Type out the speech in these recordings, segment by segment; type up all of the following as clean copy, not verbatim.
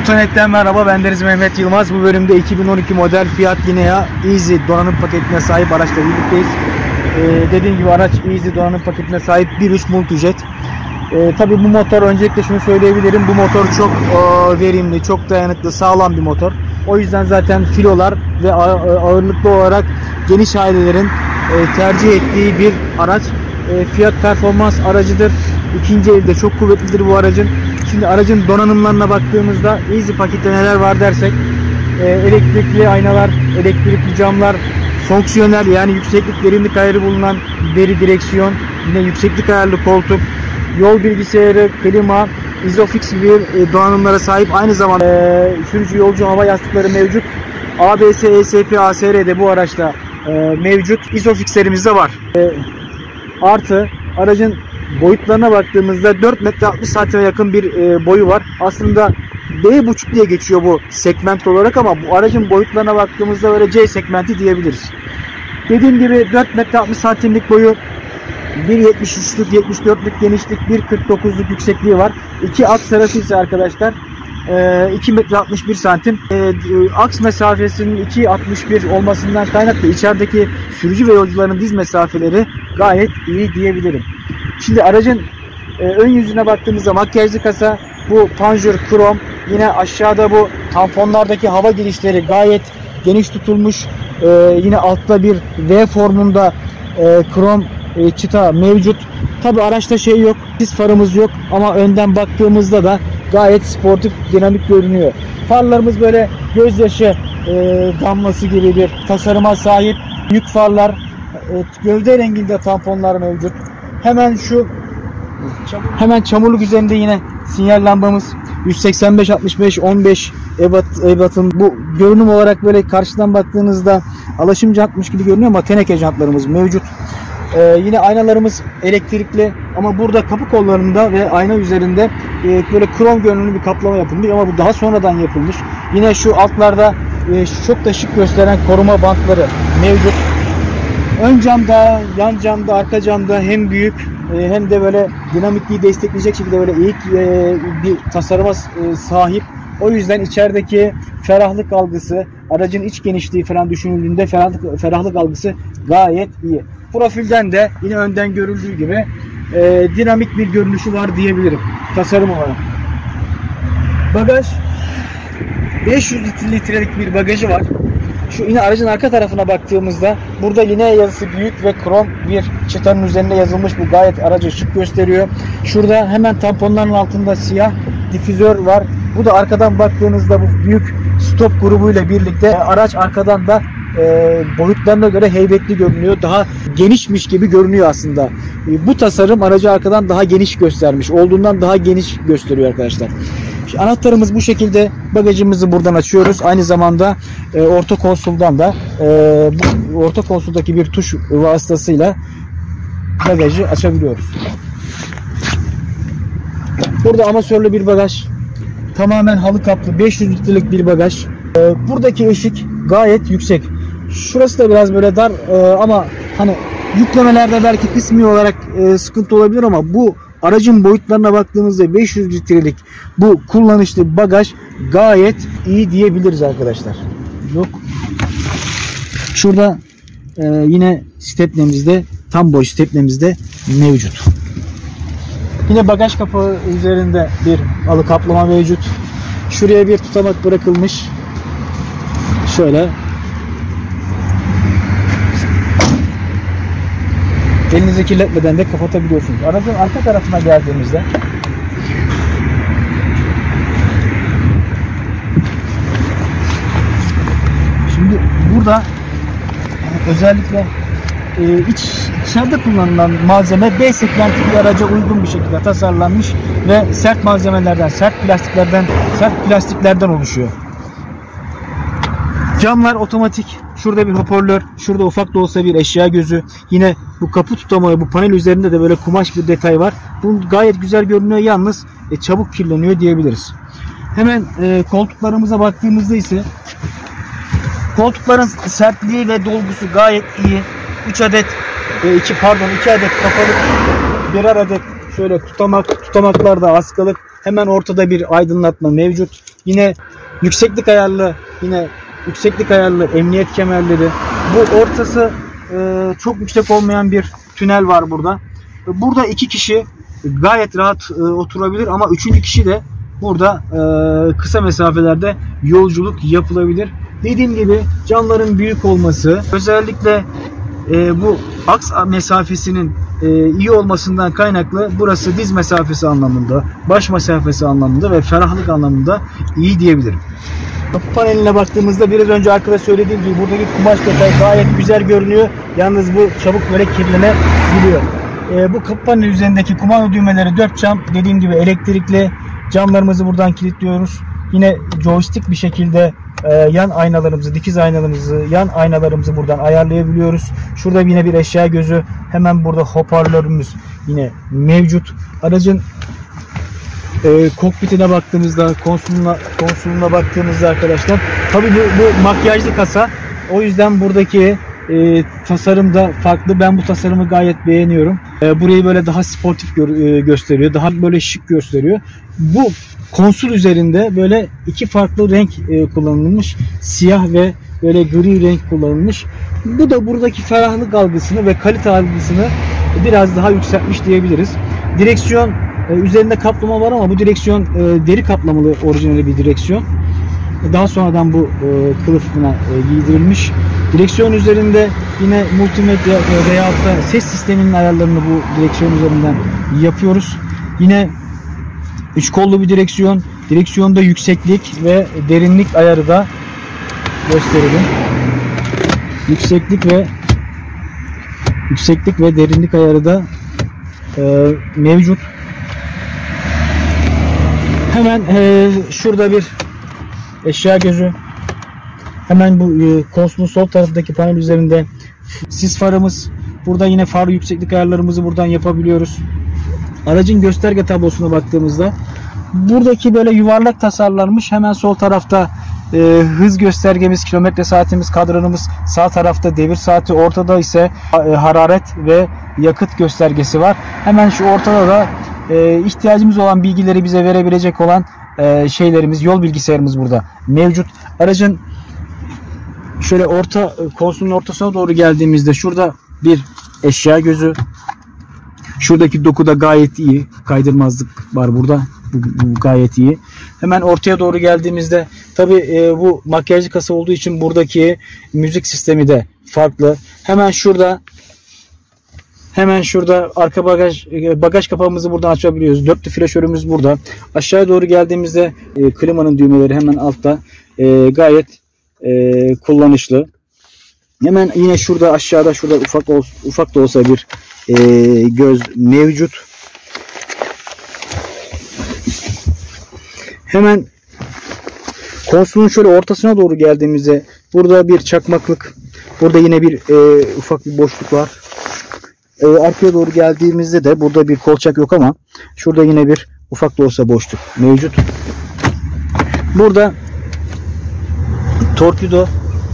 Otonet'ten merhaba, bendeniz Mehmet Yılmaz. Bu bölümde 2012 model Fiat Linea Easy donanım paketine sahip araçla birlikteyiz. Dediğim gibi araç Easy donanım paketine sahip 1.3 Multijet. Tabii bu motor, öncelikle şunu söyleyebilirim, bu motor çok verimli, çok dayanıklı, sağlam bir motor. O yüzden zaten filolar ve ağırlıklı olarak geniş ailelerin tercih ettiği bir araç. Fiyat performans aracıdır. İkinci elde çok kuvvetlidir bu aracın. Şimdi aracın donanımlarına baktığımızda Easy pakette neler var dersek, elektrikli aynalar, elektrikli camlar, fonksiyonel yani yükseklik derinlik ayarı bulunan deri direksiyon, yine yükseklik ayarlı koltuk, yol bilgisayarı, klima, Isofix gibi donanımlara sahip. Aynı zamanda sürücü yolcu hava yastıkları mevcut. ABS, ESP, ASR de bu araçta mevcut. Isofix'lerimiz de var. Artı aracın boyutlarına baktığımızda 4 metre 60 santime yakın bir boyu var. Aslında B.5 diye geçiyor bu segment olarak ama bu aracın boyutlarına baktığımızda böyle C segmenti diyebiliriz. Dediğim gibi 4 metre 60 santimlik boyu, 1.73'lük 74'lük genişlik, 1.49'luk yüksekliği var. İki aks arası ise arkadaşlar 2 metre 61 santim. Aks mesafesinin 2.61 olmasından kaynaklı içerideki sürücü ve yolcuların diz mesafeleri gayet iyi diyebilirim. Şimdi aracın ön yüzüne baktığımızda makyajlı kasa, bu panjur krom, yine aşağıda bu tamponlardaki hava girişleri gayet geniş tutulmuş. Yine altta bir V formunda krom çıta mevcut. Tabi araçta şey yok, sis farımız yok ama önden baktığımızda da gayet sportif, dinamik görünüyor. Farlarımız böyle gözyaşı damlası gibi bir tasarıma sahip. Büyük farlar, gövde renginde tamponlar mevcut. Hemen çamurluk üzerinde yine sinyal lambamız, 185-65-15 ebatın, bu görünüm olarak böyle karşıdan baktığınızda alaşım jantmış gibi görünüyor ama teneke jantlarımız mevcut. Yine aynalarımız elektrikli ama burada kapı kollarında ve ayna üzerinde böyle krom görünümlü bir kaplama yapılmış ama bu daha sonradan yapılmış. Yine şu altlarda çok da şık gösteren koruma bantları mevcut. Ön camda, yan camda, arka camda hem büyük hem de böyle dinamikliği destekleyecek şekilde böyle eğik bir tasarıma sahip. O yüzden içerideki ferahlık algısı, aracın iç genişliği falan düşünüldüğünde ferahlık algısı gayet iyi. Profilden de yine önden görüldüğü gibi dinamik bir görünüşü var diyebilirim tasarım olarak. Bagaj, 500 litrelik bir bagajı var. Şu yine aracın arka tarafına baktığımızda burada Linea yazısı büyük ve krom bir çıtanın üzerinde yazılmış, bu gayet aracı şık gösteriyor. Şurada hemen tamponların altında siyah difüzör var. Bu da arkadan baktığınızda bu büyük stop grubuyla birlikte araç arkadan da boyutlarına göre heybetli görünüyor. Daha genişmiş gibi görünüyor aslında. Bu tasarım aracı arkadan daha geniş göstermiş. Olduğundan daha geniş gösteriyor arkadaşlar. Anahtarımız bu şekilde. Bagajımızı buradan açıyoruz. Aynı zamanda orta konsoldan da orta konsoldaki bir tuş vasıtasıyla bagajı açabiliyoruz. Burada amasörlü bir bagaj. Tamamen halı kaplı 500 litrelik bir bagaj. Buradaki eşik gayet yüksek. Şurası da biraz böyle dar ama hani yüklemelerde belki kısmi olarak sıkıntı olabilir ama bu aracın boyutlarına baktığımızda 500 litrelik bu kullanışlı bagaj gayet iyi diyebiliriz arkadaşlar. Yok. Şurada yine stepnemizde, tam boy stepnemizde mevcut. Yine bagaj kapağı üzerinde bir halı kaplama mevcut. Şuraya bir tutamak bırakılmış. Şöyle. Elinizi kirletmeden de kapatabiliyorsunuz. Aracın arka tarafına geldiğimizde şimdi burada özellikle içeride kullanılan malzeme B segmenti bir araca uygun bir şekilde tasarlanmış ve sert malzemelerden, sert plastiklerden oluşuyor. Camlar otomatik. Şurada bir hoparlör, şurada ufak da olsa bir eşya gözü. Yine bu kapı tutamağı, bu panel üzerinde de böyle kumaş bir detay var. Bu gayet güzel görünüyor, yalnız çabuk kirleniyor diyebiliriz. Hemen koltuklarımıza baktığımızda ise koltukların sertliği ve dolgusu gayet iyi. 2 adet kafalık, birer adet şöyle tutamaklarda askılık Hemen ortada bir aydınlatma mevcut. Yine yükseklik ayarlı emniyet kemerleri. Bu ortası çok yüksek olmayan bir tünel var burada. Burada 2 kişi gayet rahat oturabilir ama 3. kişi de burada kısa mesafelerde yolculuk yapılabilir. Dediğim gibi camların büyük olması, özellikle bu aks mesafesinin iyi olmasından kaynaklı burası diz mesafesi anlamında, baş mesafesi anlamında ve ferahlık anlamında iyi diyebilirim. Kapı paneline baktığımızda biraz önce arkada söylediğim gibi buradaki kumaş detayı gayet güzel görünüyor. Yalnız bu çabuk böyle kirlenebiliyor. Bu kapı paneli üzerindeki kumanda düğmeleri 4 cam. Dediğim gibi elektrikli. Camlarımızı buradan kilitliyoruz. Yine joystick bir şekilde yan aynalarımızı, dikiz aynalarımızı, yan aynalarımızı buradan ayarlayabiliyoruz. Şurada yine bir eşya gözü. Hemen burada hoparlörümüz yine mevcut. Aracın kokpitine baktığımızda, konsoluna baktığımızda arkadaşlar, tabii bu makyajlı kasa. O yüzden buradaki tasarım da farklı. Ben bu tasarımı gayet beğeniyorum. Burayı böyle daha sportif gösteriyor. Daha böyle şık gösteriyor. Bu konsol üzerinde böyle 2 farklı renk kullanılmış. Siyah ve böyle gri renk kullanılmış. Bu da buradaki ferahlık algısını ve kalite algısını biraz daha yükseltmiş diyebiliriz. Direksiyon üzerinde kaplama var ama bu direksiyon deri kaplamalı orijinali bir direksiyon. Daha sonradan bu kılıfına giydirilmiş. Direksiyon üzerinde yine multimedya veyahut da ses sisteminin ayarlarını bu direksiyon üzerinden yapıyoruz. Yine 3 kollu bir direksiyon. Direksiyonda yükseklik ve derinlik ayarı da gösterelim. Yükseklik ve derinlik ayarı da mevcut. Hemen şurada bir eşya gözü. Hemen bu konsolun sol tarafındaki panel üzerinde sis farımız. Burada yine far yükseklik ayarlarımızı buradan yapabiliyoruz. Aracın gösterge tablosuna baktığımızda buradaki böyle yuvarlak tasarlanmış. Hemen sol tarafta hız göstergemiz, kilometre saatimiz, kadranımız, sağ tarafta devir saati, ortada ise hararet ve yakıt göstergesi var. Hemen şu ortada da ihtiyacımız olan bilgileri bize verebilecek olan şeylerimiz, yol bilgisayarımız burada mevcut. Aracın şöyle konsolun ortasına doğru geldiğimizde şurada bir eşya gözü. Şuradaki doku da gayet iyi. Kaydırmazlık var burada. Bu gayet iyi. Hemen ortaya doğru geldiğimizde tabi bu makyajlı kasa olduğu için buradaki müzik sistemi de farklı. Hemen şurada arka bagaj kapağımızı buradan açabiliyoruz. Dörtlü flaşörümüz burada. Aşağıya doğru geldiğimizde klimanın düğmeleri hemen altta. Gayet kullanışlı. Hemen yine şurada aşağıda ufak da olsa bir göz mevcut. Hemen konsolun şöyle ortasına doğru geldiğimizde burada bir çakmaklık, burada yine bir ufak bir boşluk var. Arkaya doğru geldiğimizde de burada bir kolçak yok ama şurada yine bir ufak da olsa boşluk mevcut. Burada torpido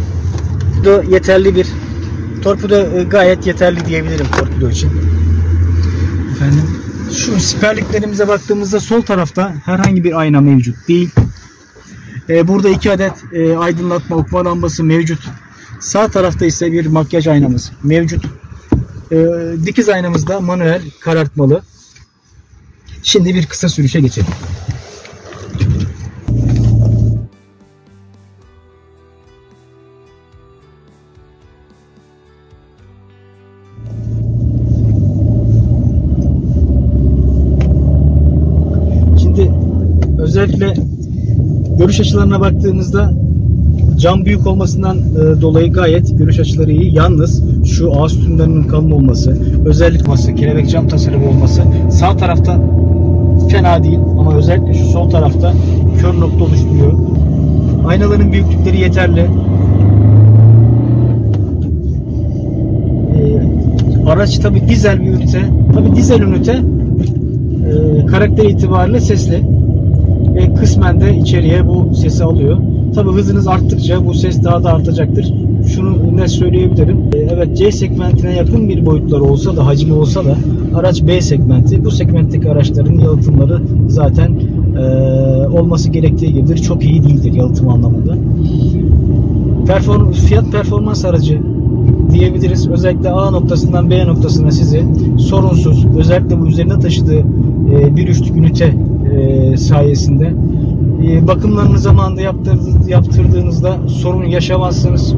gayet yeterli diyebilirim torpido için. Efendim, şu siperliklerimize baktığımızda sol tarafta herhangi bir ayna mevcut değil. Burada 2 adet aydınlatma okuma lambası mevcut. Sağ tarafta ise bir makyaj aynamız mevcut. Dikiz aynamız da manuel karartmalı. Şimdi bir kısa sürüşe geçelim. Özellikle görüş açılarına baktığımızda cam büyük olmasından dolayı gayet görüş açıları iyi. Yalnız şu ağız sütunlarının kalın olması, özellikle kelebek cam tasarımı olması sağ tarafta fena değil ama özellikle şu sol tarafta kör nokta oluşturuyor. Aynaların büyüklükleri yeterli. Araç tabi dizel bir ünite. Tabi dizel ünite karakter itibariyle sesli. Ve kısmen de içeriye bu sesi alıyor. Tabi hızınız arttıkça bu ses daha da artacaktır. şunu net söyleyebilirim. Evet, C segmentine yakın bir boyutları olsa da, hacmi olsa da araç B segmenti. Bu segmentteki araçların yalıtımları zaten olması gerektiği gibidir. Çok iyi değildir yalıtım anlamında. Fiyat performans aracı diyebiliriz. Özellikle A noktasından B noktasına sizi sorunsuz, özellikle bu üzerine taşıdığı 1.3'lük ünite sayesinde bakımlarını zamanında yaptırdığınızda sorun yaşamazsınız.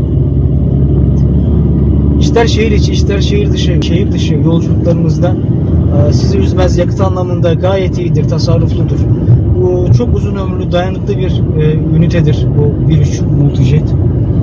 İster şehir içi, ister şehir dışı yolculuklarınızda sizi üzmez. Yakıt anlamında gayet iyidir, tasarrufludur. Bu çok uzun ömürlü, dayanıklı bir ünitedir bu 1.3 Multijet.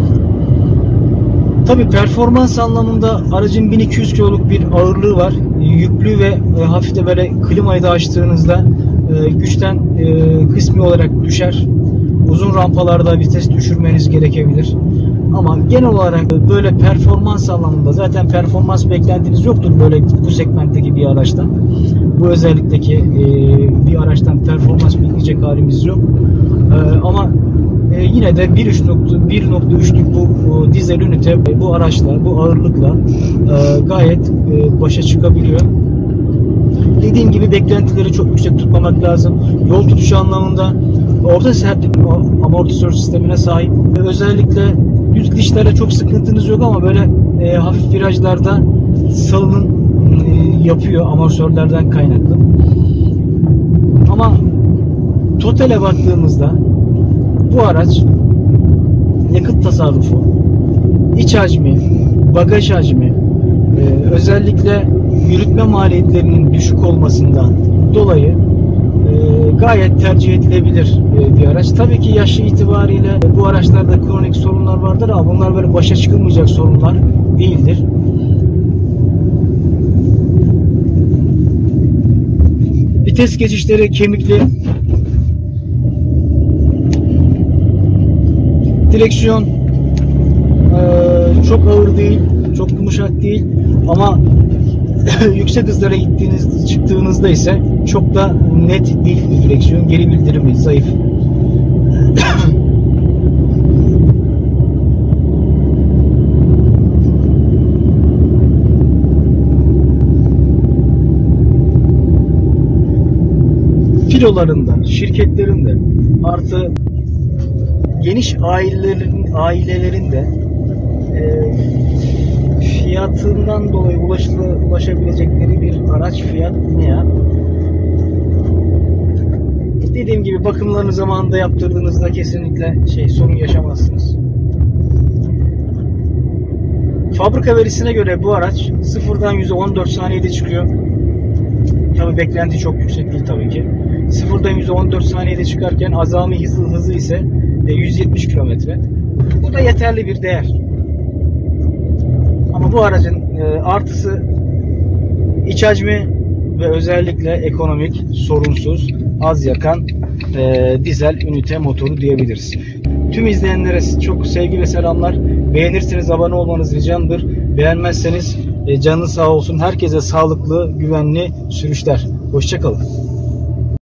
Tabi performans anlamında aracın 1200 kiloluk bir ağırlığı var. Yüklü ve hafif de böyle klimayı da açtığınızda güçten kısmi olarak düşer. Uzun rampalarda vites düşürmeniz gerekebilir. Ama genel olarak böyle performans anlamında, zaten performans beklentiniz yoktur böyle bu segmentteki bir araçtan. Bu özellikteki bir araçtan performans bekleyecek halimiz yok. Ama yine de 1.3'lük bu dizel ünite bu araçla, bu ağırlıkla gayet başa çıkabiliyor. Dediğim gibi beklentileri çok yüksek tutmamak lazım. Yol tutuşu anlamında orta sertlik amortisör sistemine sahip. Özellikle düz gidişlerde çok sıkıntınız yok ama böyle hafif virajlarda salınım yapıyor amortisörlerden kaynaklı. Ama totale baktığımızda bu araç yakıt tasarrufu, iç hacmi, bagaj hacmi, özellikle yürütme maliyetlerinin düşük olmasından dolayı gayet tercih edilebilir bir araç. Tabii ki yaşı itibariyle bu araçlarda kronik sorunlar vardır ama bunlar böyle başa çıkılmayacak sorunlar değildir. Vites geçişleri kemikli. Direksiyon çok ağır değil, çok yumuşak değil ama yüksek hızlara çıktığınızda ise çok da net değil bir direksiyon. Geri bildirimi zayıf. Filolarında, şirketlerinde artı geniş ailelerin de fiyatından dolayı ulaşabilecekleri bir araç Fiat Linea. Dediğim gibi bakımlarını zamanında yaptırdığınızda kesinlikle sorun yaşamazsınız. Fabrika verisine göre bu araç 0'dan 100'e 14 saniyede çıkıyor. Tabi beklenti çok yüksek değil tabii ki. 0'dan 100'e 14 saniyede çıkarken azami hızı ise 170 kilometre. Bu da yeterli bir değer. Ama bu aracın artısı iç hacmi ve özellikle ekonomik, sorunsuz, az yakan dizel ünite motoru diyebiliriz. Tüm izleyenlere çok sevgi ve selamlar. Beğenirseniz abone olmanız ricamdır. Beğenmezseniz canınız sağ olsun. Herkese sağlıklı, güvenli sürüşler. Hoşça kalın.